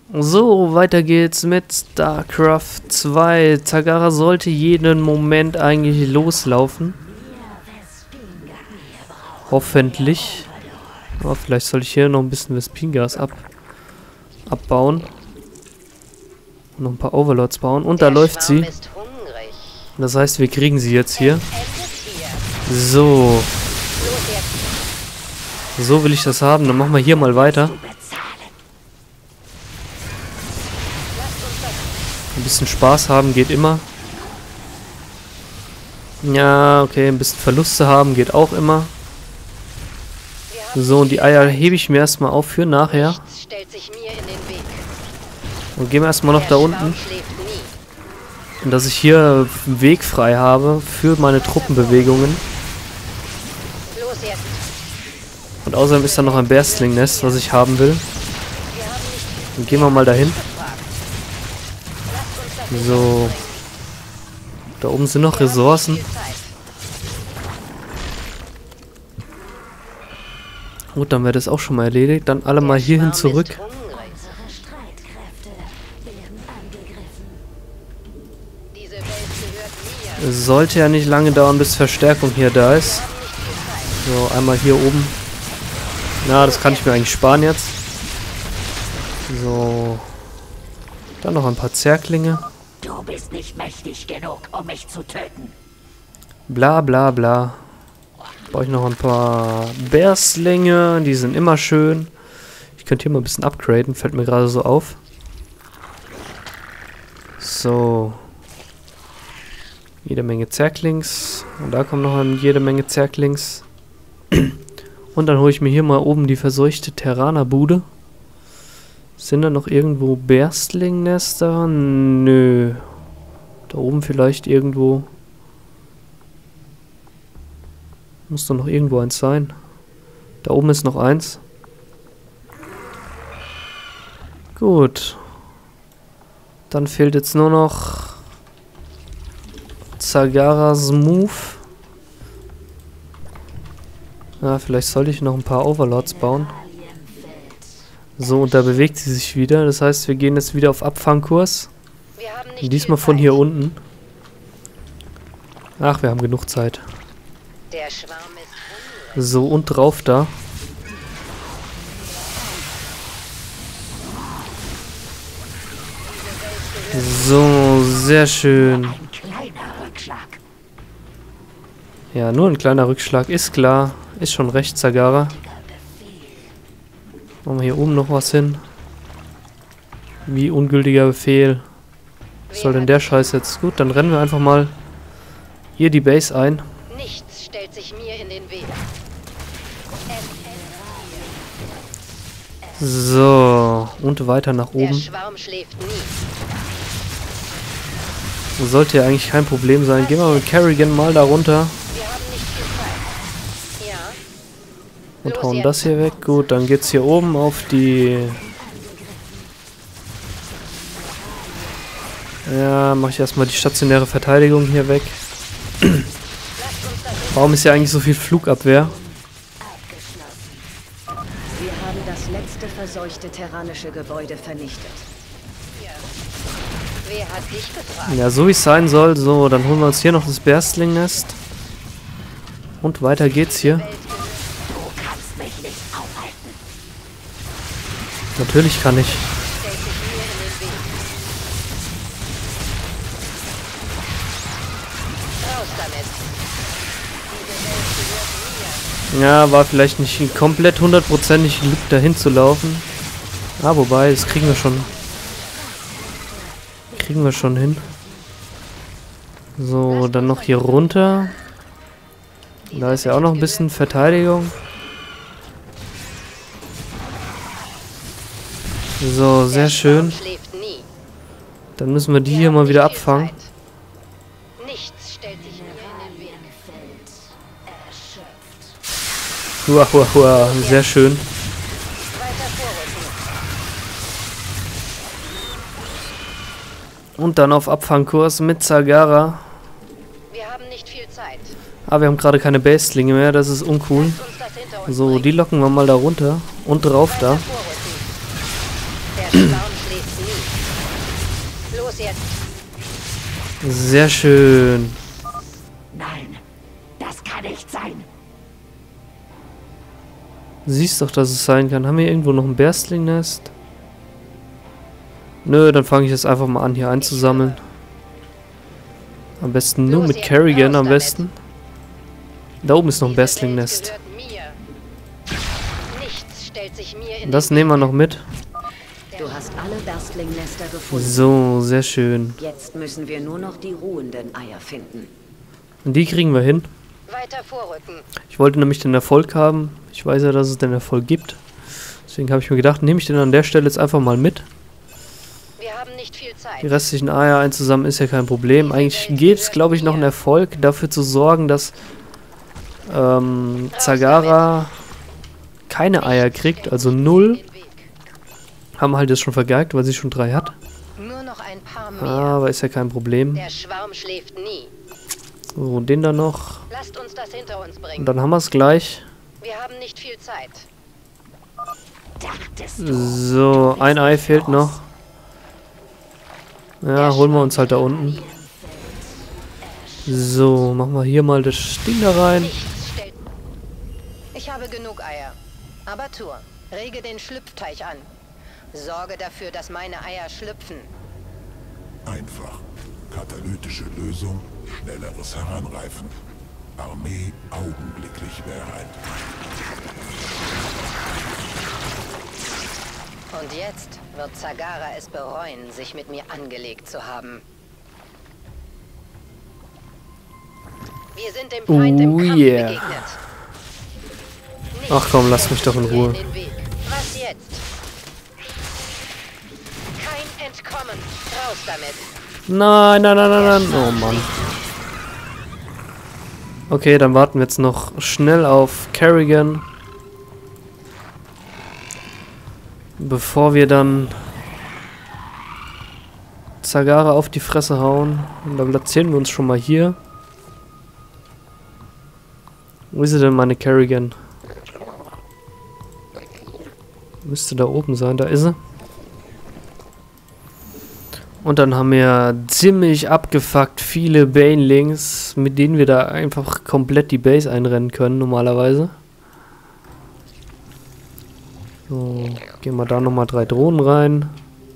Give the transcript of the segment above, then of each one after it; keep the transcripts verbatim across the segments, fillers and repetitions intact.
So, weiter geht's mit StarCraft zwei. Zagara sollte jeden Moment eigentlich loslaufen. Hoffentlich. Aber vielleicht soll ich hier noch ein bisschen Vespingas ab, abbauen. Und noch ein paar Overlords bauen. Und da läuft sie. Das heißt, wir kriegen sie jetzt hier. So. So will ich das haben. Dann machen wir hier mal weiter. Ein bisschen Spaß haben geht immer. Ja, okay, ein bisschen Verluste haben geht auch immer. So, und die Eier hebe ich mir erstmal auf für nachher. Und gehen wir erstmal noch da unten. Und dass ich hier einen Weg frei habe für meine Truppenbewegungen. Und außerdem ist da noch ein Berstling-Nest, was ich haben will. Dann gehen wir mal dahin. So. Da oben sind noch Ressourcen. Gut, dann wäre das auch schon mal erledigt. Dann alle mal hierhin zurück. Es sollte ja nicht lange dauern, bis Verstärkung hier da ist. So, einmal hier oben. Na, das kann ich mir eigentlich sparen jetzt. So. Dann noch ein paar Zerklinge. Du bist nicht mächtig genug, um mich zu töten. Bla bla bla. Brauche ich noch ein paar Berstlinge, die sind immer schön. Ich könnte hier mal ein bisschen upgraden, fällt mir gerade so auf. So. Jede Menge Zerklings. Und da kommen noch jede Menge Zerklings. Und dann hole ich mir hier mal oben die verseuchte Terranerbude. Sind da noch irgendwo Berstling-Nester? Nö. Da oben vielleicht irgendwo. Muss doch noch irgendwo eins sein. Da oben ist noch eins. Gut. Dann fehlt jetzt nur noch Zagaras Move. Ja, vielleicht sollte ich noch ein paar Overlords bauen. So, und da bewegt sie sich wieder. Das heißt, wir gehen jetzt wieder auf Abfangkurs. Diesmal von hier unten. Ach, wir haben genug Zeit. So, und drauf da. So, sehr schön. Ja, nur ein kleiner Rückschlag, ist klar. Ist schon recht, Zagara. Machen wir hier oben noch was hin. Wie ungültiger Befehl. Was soll denn der Scheiß jetzt? Gut, dann rennen wir einfach mal hier die Base ein. Nichts stellt sich mir in den Weg. So, und weiter nach oben. Der Schwarm schläft nie. Sollte ja eigentlich kein Problem sein. Gehen wir mit Kerrigan mal da runter. Wir haben nicht viel Zeit. Ja. Und hauen das hier weg. Gut, dann geht's hier oben auf die... Ja, mache ich erstmal die stationäre Verteidigung hier weg. Warum ist ja eigentlich so viel Flugabwehr? Wir haben das letzte verseuchte terranische Gebäude vernichtet. Wer hat dich gefragt? Ja, so wie es sein soll. So, dann holen wir uns hier noch das Berstling-Nest. Und weiter geht's hier. Du kannst mich nicht aufhalten. Natürlich kann ich. Stellt sich mir in den Weg. Raus damit. Diese Welt gehört mir. Ja, war vielleicht nicht komplett hundertprozentig Glück dahin zu laufen. Ah, wobei, das kriegen wir schon. Kriegen wir schon hin. So, dann noch hier runter. Da ist ja auch noch ein bisschen Verteidigung. So, sehr schön. Schläft nie. Dann müssen wir die hier mal wieder abfangen. Nichts stellt sich mir in den Weg. Hua, hua, hua. Sehr schön. Weiter vorrücken. Und dann auf Abfangkurs mit Zagara. Wir haben nicht viel Zeit. Ah, wir haben gerade keine Bastlinge mehr, das ist uncool. Uns das hinter uns So, bringen. die locken wir mal da runter. Und drauf da. Vorrücken. Der Schwarm schläft Los jetzt. Sehr schön. Nein, das kann nicht sein. Siehst doch, dass es sein kann. Haben wir irgendwo noch ein Berstlingnest? Nö, dann fange ich jetzt einfach mal an, hier einzusammeln. Am besten nur mit Kerrigan, am besten. Da oben ist noch ein Berstlingnest. Das nehmen wir noch mit. Du hast alle Berstlingnester gefunden. So, sehr schön. Jetzt müssen wir nur noch die ruhenden Eier finden. Und die kriegen wir hin. Weiter vorrücken. Ich wollte nämlich den Erfolg haben. Ich weiß ja, dass es den Erfolg gibt. Deswegen habe ich mir gedacht, nehme ich den an der Stelle jetzt einfach mal mit. Wir haben nicht viel Zeit. Die restlichen Eier einzusammeln ist ja kein Problem. Eigentlich gibt es, glaube ich, noch einen Erfolg, dafür zu sorgen, dass ähm, Zagara keine Eier kriegt, also null. Haben halt jetzt schon vergeigt, weil sie schon drei hat. Nur noch ein paar mehr. Aber ist ja kein Problem. Der Schwarm schläft nie. So, den da noch. Lasst uns das hinter uns Und bringen. dann haben wir es gleich. Wir haben nicht viel Zeit. Dachtest du, So, ein Ei fehlt noch. Ja, holen wir uns halt da unten. So, machen wir hier mal das Ding da rein. Nichts stellt. Ich habe genug Eier. Aber Tur, rege den Schlüpfteich an. Sorge dafür, dass meine Eier schlüpfen. Einfach. Katalytische Lösung, schnelleres Heranreifen. Armee augenblicklich bereit. Und jetzt wird Zagara es bereuen, sich mit mir angelegt zu haben. Wir sind dem Feind im Oh Kampf yeah. begegnet. Nichts Ach komm, lass mich stellt doch in sich mir Ruhe. den Weg. Was jetzt? Kein Entkommen. Raus damit. Nein, nein, nein, nein, nein. Oh Mann. Okay, dann warten wir jetzt noch schnell auf Kerrigan. Bevor wir dann Zagara auf die Fresse hauen. Und dann platzieren wir uns schon mal hier. Wo ist sie denn, meine Kerrigan? Müsste da oben sein, da ist sie. Und dann haben wir ziemlich abgefuckt viele Banelings, mit denen wir da einfach komplett die Base einrennen können, normalerweise. So, gehen wir da nochmal drei Drohnen rein.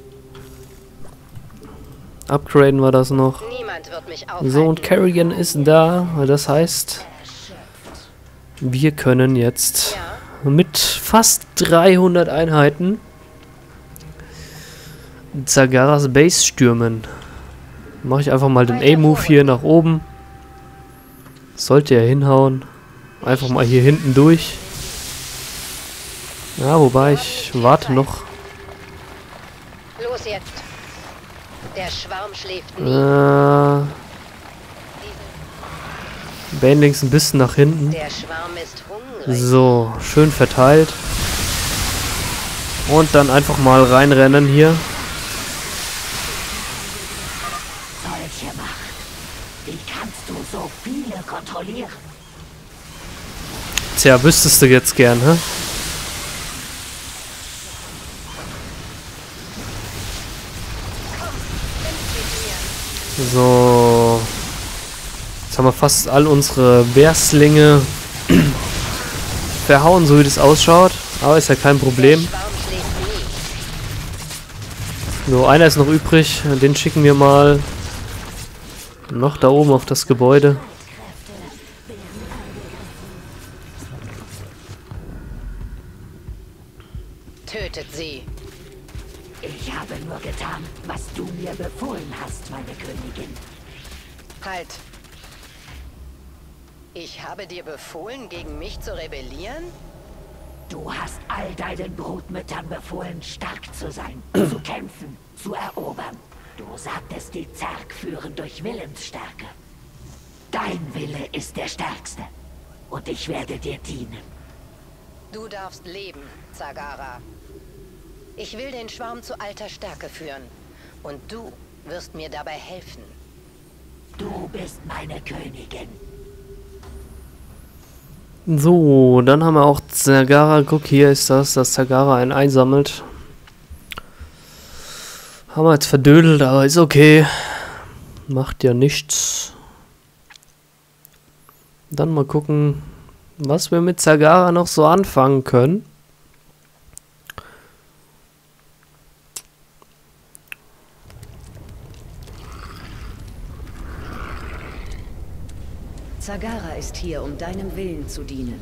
Upgraden wir das noch. Niemand wird mich aufhalten. So, und Kerrigan ist da. Das heißt, wir können jetzt Ja, mit fast dreihundert Einheiten Zagaras Base stürmen. Mache ich einfach mal den A-Move hier nach oben. Sollte er hinhauen. Einfach mal hier hinten durch. Ja, wobei ich warte noch. los jetzt. Der Schwarm schläft nie. Äh, Banelings ein bisschen nach hinten. Der Schwarm ist hungrig. So, schön verteilt. Und dann einfach mal reinrennen hier. solche Macht? Wie kannst du so viele kontrollieren? Tja, wüsstest du jetzt gern, hä? So. Jetzt haben wir fast all unsere Bärslinge verhauen, so wie das ausschaut. Aber ist ja kein Problem. Der Schwarm schläft nie. So, einer ist noch übrig. Den schicken wir mal noch da oben auf das Gebäude. Tötet sie. Ich habe nur getan, was du mir befohlen hast, meine Königin. Halt. Ich habe dir befohlen, gegen mich zu rebellieren? Du hast all deinen Brutmüttern befohlen, stark zu sein, zu kämpfen, zu erobern. Du sagtest, die Zerg führen durch Willensstärke. Dein Wille ist der stärkste. Und ich werde dir dienen. Du darfst leben, Zagara. Ich will den Schwarm zu alter Stärke führen. Und du wirst mir dabei helfen. Du bist meine Königin. So, dann haben wir auch Zagara. Guck, hier ist das, dass Zagara einen einsammelt. Haben wir jetzt verdödelt, aber ist okay. Macht ja nichts. Dann mal gucken, was wir mit Zagara noch so anfangen können. Zagara ist hier, um deinem Willen zu dienen.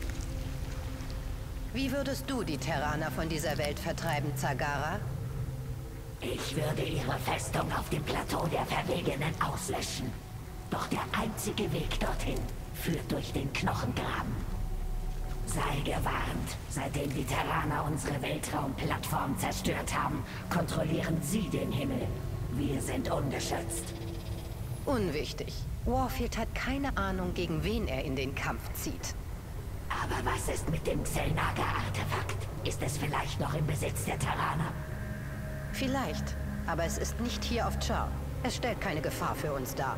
Wie würdest du die Terraner von dieser Welt vertreiben, Zagara? Ich würde ihre Festung auf dem Plateau der Verwegenen auslöschen. Doch der einzige Weg dorthin führt durch den Knochengraben. Sei gewarnt, seitdem die Terraner unsere Weltraumplattform zerstört haben, kontrollieren sie den Himmel. Wir sind ungeschützt. Unwichtig. Warfield hat keine Ahnung, gegen wen er in den Kampf zieht. Aber was ist mit dem Xel'Naga-Artefakt? Ist es vielleicht noch im Besitz der Terraner? Vielleicht, aber es ist nicht hier auf Char. Es stellt keine Gefahr für uns dar.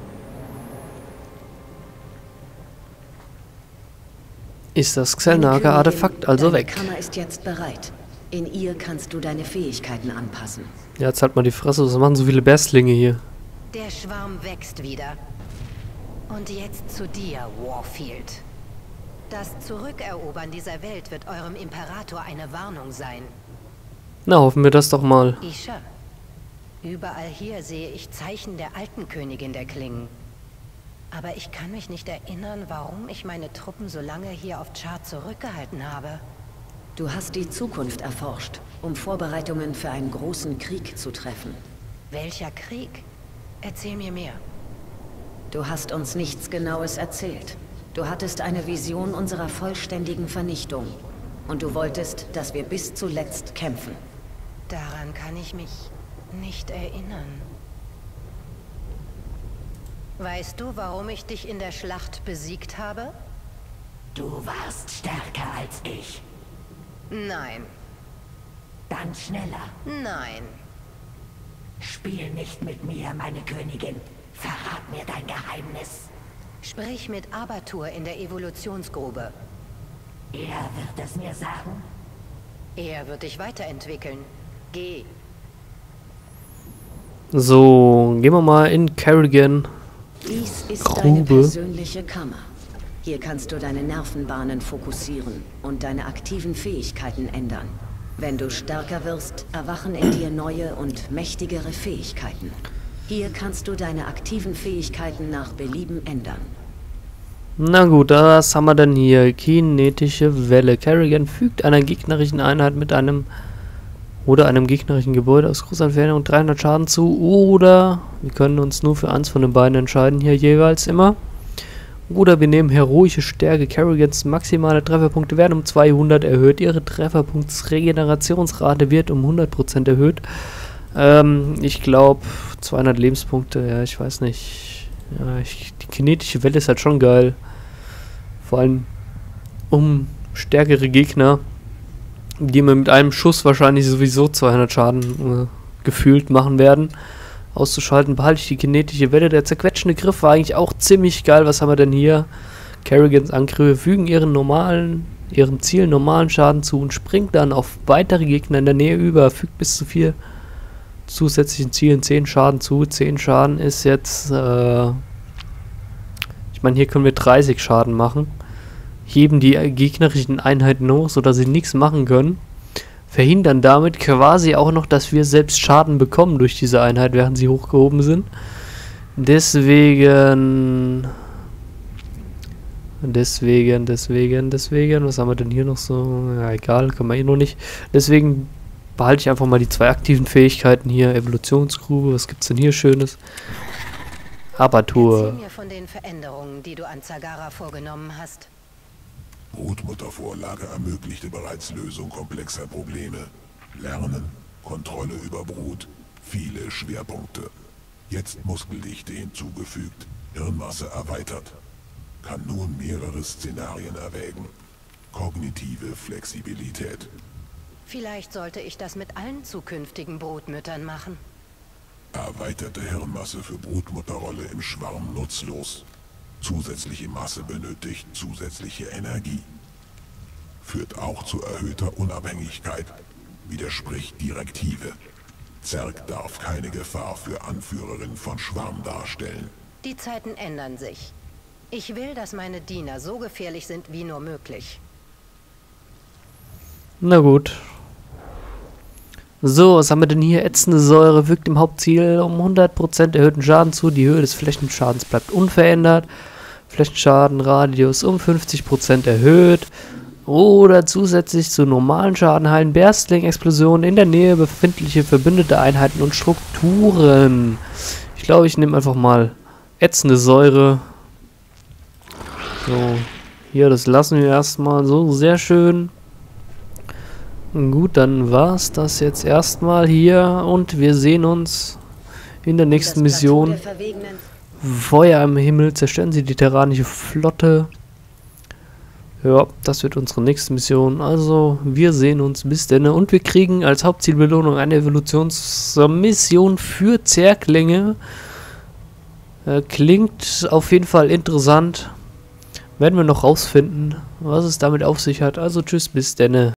Ist das Xel'Naga-Artefakt also weg? Die Kammer ist jetzt bereit. In ihr kannst du deine Fähigkeiten anpassen. Ja, jetzt halt mal die Fresse, was machen so viele Berstlinge hier? Der Schwarm wächst wieder. Und jetzt zu dir, Warfield. Das Zurückerobern dieser Welt wird eurem Imperator eine Warnung sein. Na, hoffen wir das doch mal. Isha, überall hier sehe ich Zeichen der alten Königin der Klingen. Aber ich kann mich nicht erinnern, warum ich meine Truppen so lange hier auf Char zurückgehalten habe. Du hast die Zukunft erforscht, um Vorbereitungen für einen großen Krieg zu treffen. Welcher Krieg? Erzähl mir mehr. Du hast uns nichts Genaues erzählt. Du hattest eine Vision unserer vollständigen Vernichtung. Und du wolltest, dass wir bis zuletzt kämpfen. Daran kann ich mich nicht erinnern. Weißt du, warum ich dich in der Schlacht besiegt habe? Du warst stärker als ich. Nein. Dann schneller. Nein. Spiel nicht mit mir, meine Königin. Verrat mir dein Geheimnis. Sprich mit Abatur in der Evolutionsgrube. Er wird es mir sagen? Er wird dich weiterentwickeln. Geh. So, gehen wir mal in Kerrigan. Dies ist Grube. Deine persönliche Kammer. Hier kannst du deine Nervenbahnen fokussieren und deine aktiven Fähigkeiten ändern. Wenn du stärker wirst, erwachen in dir neue und mächtigere Fähigkeiten. Hier kannst du deine aktiven Fähigkeiten nach Belieben ändern. Na gut, was haben wir denn hier? Kinetische Welle. Kerrigan fügt einer gegnerischen Einheit mit einem oder einem gegnerischen Gebäude aus großer Entfernung dreihundert Schaden zu. Oder wir können uns nur für eins von den beiden entscheiden hier jeweils immer. Oder wir nehmen heroische Stärke. Kerrigans maximale Trefferpunkte werden um zweihundert erhöht. Ihre Trefferpunktsregenerationsrate wird um hundert Prozent erhöht. Ähm, ich glaube zweihundert Lebenspunkte, ja, ich weiß nicht. Ja, ich, die kinetische Welle ist halt schon geil. Vor allem um stärkere Gegner, die mir mit einem Schuss wahrscheinlich sowieso zweihundert Schaden äh, gefühlt machen werden. Auszuschalten, behalte ich die kinetische Welle. Der zerquetschende Griff war eigentlich auch ziemlich geil. Was haben wir denn hier? Kerrigans Angriffe fügen ihren normalen, ihrem Ziel normalen Schaden zu und springt dann auf weitere Gegner in der Nähe über. Fügt bis zu vier zusätzlichen Zielen zehn Schaden zu. zehn Schaden ist jetzt, äh ich meine, hier können wir dreißig Schaden machen. Heben die gegnerischen Einheiten hoch, sodass sie nichts machen können. Verhindern damit quasi auch noch, dass wir selbst Schaden bekommen durch diese Einheit, während sie hochgehoben sind. Deswegen... Deswegen, deswegen, deswegen... Was haben wir denn hier noch so? Ja, egal, können wir eh noch nicht. Deswegen behalte ich einfach mal die zwei aktiven Fähigkeiten hier. Evolutionsgrube, was gibt's denn hier Schönes? Abatur. Erzähl mir von den Veränderungen, die du an Zagara vorgenommen hast. Brutmuttervorlage ermöglichte bereits Lösung komplexer Probleme. Lernen, Kontrolle über Brut, viele Schwerpunkte. Jetzt Muskeldichte hinzugefügt, Hirnmasse erweitert. Kann nun mehrere Szenarien erwägen. Kognitive Flexibilität. Vielleicht sollte ich das mit allen zukünftigen Brutmüttern machen. Erweiterte Hirnmasse für Brutmutterrolle im Schwarm nutzlos. Zusätzliche Masse benötigt zusätzliche Energie. Führt auch zu erhöhter Unabhängigkeit. Widerspricht Direktive. Zerg darf keine Gefahr für Anführerin von Schwarm darstellen. Die Zeiten ändern sich. Ich will, dass meine Diener so gefährlich sind wie nur möglich. Na gut. So, was haben wir denn hier? Ätzende Säure wirkt im Hauptziel um hundert Prozent erhöhten Schaden zu. Die Höhe des Flächenschadens bleibt unverändert. Flächenschadenradius um fünfzig Prozent erhöht. Oder zusätzlich zu normalen Schaden heilen Berstling-Explosionen in der Nähe befindliche verbündete Einheiten und Strukturen. Ich glaube, ich nehme einfach mal ätzende Säure. So, hier, das lassen wir erstmal so. Sehr schön. Gut, dann war es das jetzt erstmal hier. Und wir sehen uns in der nächsten Mission. Feuer im Himmel, zerstören Sie die terranische Flotte. Ja, das wird unsere nächste Mission. Also, wir sehen uns. Bis denn. Und wir kriegen als Hauptzielbelohnung eine Evolutionsmission für Zerglinge. Äh, klingt auf jeden Fall interessant. Werden wir noch rausfinden, was es damit auf sich hat. Also, tschüss, bis denn.